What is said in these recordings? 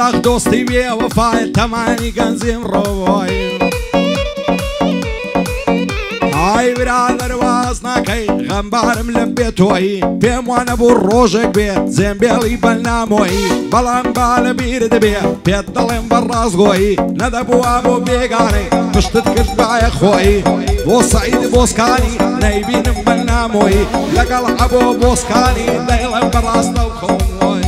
باخ دۆستی بێ وەفای تەمانی گەنجیم ڕۆی ئای برادەر واز ناکەی غەمبارم لەم بێتۆی پێم وانە بوو ڕۆژێک بێ زێمبێڵی بەلنامۆیی بەڵام با لە بیرت بێ پێت دەڵێم بە ڕازگۆیی نەدەبووە بۆ بێگانەی پشتت کرد بایە خۆی بۆ سەعید بۆسکانی نەیبینم بەلنامۆیی لەگەڵ عەبۆ بۆسکانی دەیڵێم بەڕاستە و خۆمۆی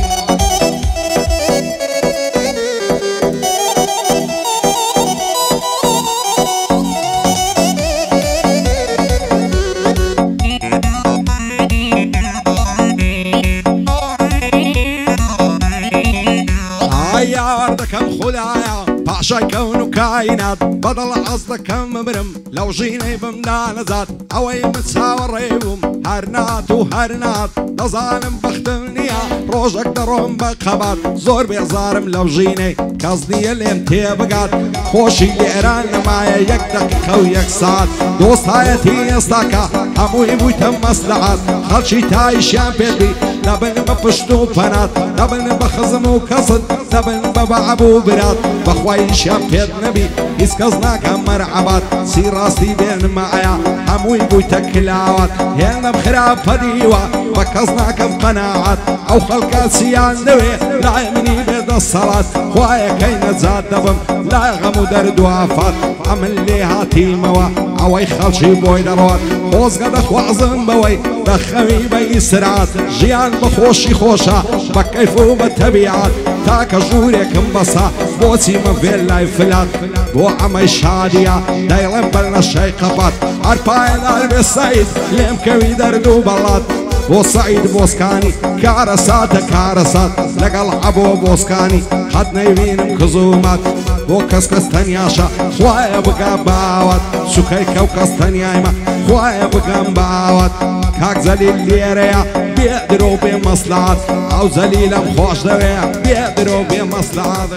یار دەکەم خوددایە پاشای کەون و کاینات بەدڵ ئەس دەکەم بمرم لەو ژینەی بمدا نەزات ئەوەی من چاوەڕێ بووم هەر نات و هەر نات دەزانم بەختم نییە ڕۆژێک دەڕۆم بە قەبات زۆر بێزارم لەو ژینەی کەس نییە لێم تێبگات خۆشی لێران نەمایە یەک دەقیقە و یەک سات دۆستایەتی ئێستاکە هەمووی بوویتە مەسلحات خەڵکی تایشیان پێبی دەبن بە پشت و پەنات دەبن بە خزم و کەسد دەبن بە بەعەب و برات بەخوایشیان پێت نەبی هیچ کەس ناکەم مەرعەبات سی ڕاستی بێنمایە هەمووی بوویتە کلاوات هێندەم خراپە دیوە بە کەس ناکەم قەناعات ئەو خەڵکە چیان دەوێ لای منی بێدە سەڵات خوایەکەی نەجات دەبم لای غەم و دەرد و ئافات ئەمن لێ هاتیمەوە ئەوەی خەڵکی بۆی دەڕۆت خۆزگە دەخوازم بەوەی دەخەوی بە ئیسرات ژیان بە خۆشی خۆشە بە کەیف و بە تەبیعات تاکە ژوورێکم بەسا بۆچی مەڤێر لای فلات بۆ ئەمەی شادیە دەیڵێم بەر نەشەی قەپات هەر پایدار بێ سەعید لێم کەوی دەرد و بەڵات بۆ سەعید بۆسکانی کارە ساتە کارە سات لەگەڵ عەبۆ بۆسکانی قەت نەیبینم کزومات بۆ کەس تەنیاشە خوایە بگا باوات سوکەی کەو کەس تەنیایمە خوایە بگەم باوات کاک زەلیل لێرەیە بێ درۆ بێ مەسلحات ئەو زەلیلەم خۆش دەوێ بێ درۆ بێ مەسلحات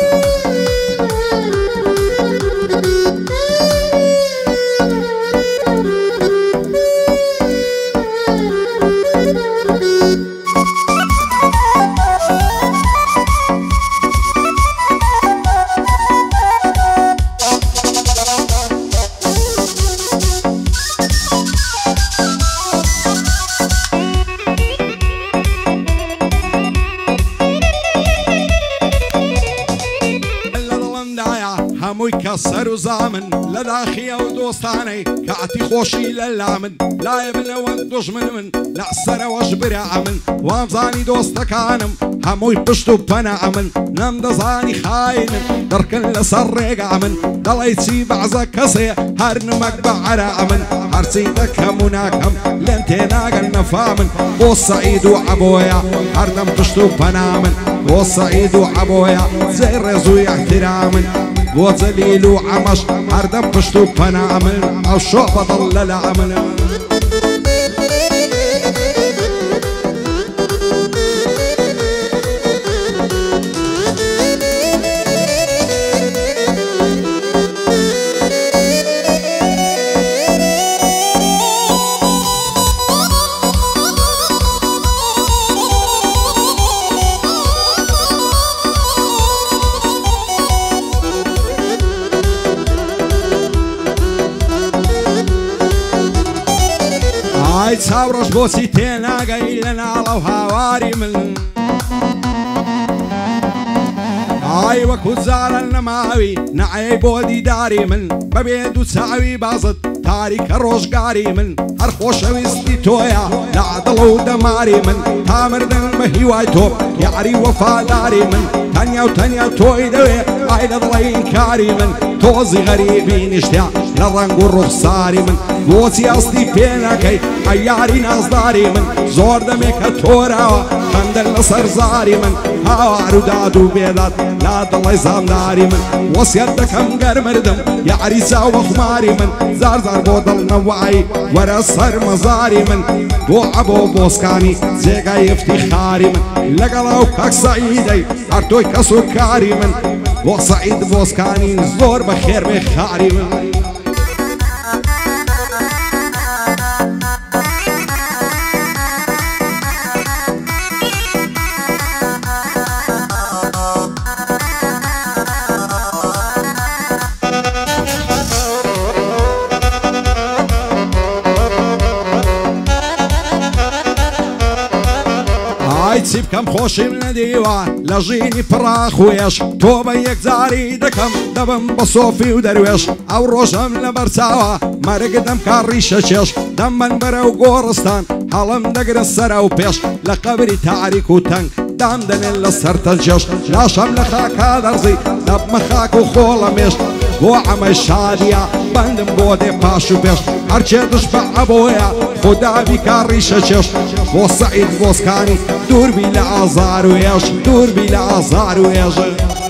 هەمووی کە سەر و زامن لە داخیە و دۆستانەی کاتی خۆشی لە لا من لایە بنەوە دوژمن من لە سەرەوەش برا من وامزانی دۆستەکانم هەمووی پشت و پەنە من نەمدەزانی خاینن دەڕکن لەسەر ڕێگا من دەڵی چی بەعزە کەسێ هەر نمەک بە عەرا من هەرچی دەکەم و ناکەم لێم تێناگەن نەفا من بۆ سەعید و عەبۆیە هەردەم پشت و پەنا من بۆ سەعید و عەبۆیە جێی ڕێز و احترامن بۆ جەلیل و عەمەش هەردەم پشت و پەنا من ئەو شۆ بەدڵ لە لامن چاوڕۆژ بۆچی تێناگەی لە ناڵە و هاواری من ئای وەکو جارە نەماوی نەعەی بۆ دیداری من بەبێ دوو چاوی بازت تاریکە ڕۆژگاری من هەر خۆشەویستی تۆیە لە عەدڵ و دەماری من تا مردن بە هیوای تۆ یاری وەفاداری من تەنیا و تەنیا تۆی دەوێ ئای لە دڵی ئینکاری من تۆزی غەریبی نیشتیا لە ڕەنگ و ڕوخساری من بۆچی ئەستی پێ ناکەی ئەی یاری نازداری من زۆر دەمێکە تۆراوە خەندە لەسەر زاری من هاوار و داد و بێداد لا دڵی زامداری من وەسیەت دەکەم گەرمردم یاری چاوە خوماری من زار زار بۆ دڵ نەوایی وەرە سەر مەزاری من بۆ عەبۆ بۆسکانی جێگای ئیفتیخاری من لەگەڵ ئەو کاک سەعیدەی هەر تۆی کەس و کاری من بۆ سەعید بۆسکانی زۆر بەخێر بێ خاری من باسی بکەم خۆشیم نەدیوە لە ژینی پڕاخوێش تۆ بە یەکجاری دەکەم دەبم بە سۆفی و دەروێش ئەو ڕۆژەم لە بەرچاوە مەرگ دەم کاڕیشە چێش دەم من بەرە و گۆڕستان هەڵم دەگرن سەرە و پێش لە قەبری تاریک و تەنگ دام دەنێن لە سەر تەنجێش لاشەم لە خاکا دەڕزی دەبمە خاک و خۆڵە مێش بۆ ئەمە شادیە بەندم بۆ دێ پاش و پێش هەرچێ دش بە ئەبۆیە خۆداوی کاڕیشە چێش بۆ سەعید بۆسکانی دووربی لە ئازار و هێش دووربی لە ئازار و هێژ